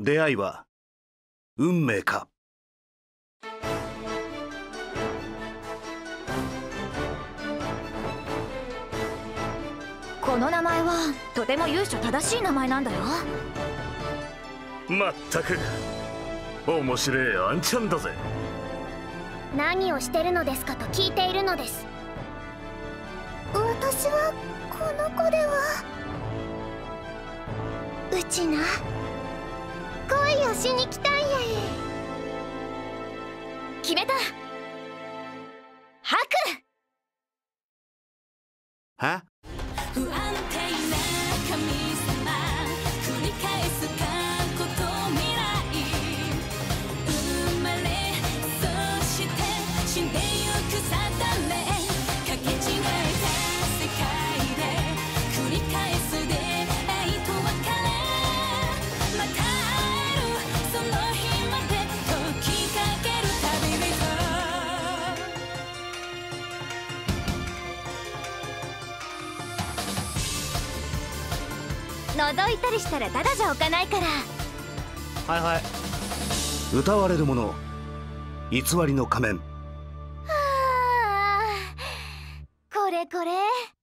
出会いは運命か。 この名前はとても由緒正しい名前なんだよ。 まったく面白いあんちゃんだぜ。 何をしてるのですかと聞いているのです。私はこの子では。うちな恋をしに来たんやい。 決めた。吐く。 は？ 不安定な神様繰り返す過去と未来。生まれそして死んでゆく定め。かけ違えた世界で繰り返す出会いと別れ。また会えるその日まで時かける旅人。 覗いたりしたらただじゃおかないから。 はいはい。歌われるもの偽りの仮面。 はあ、これこれ。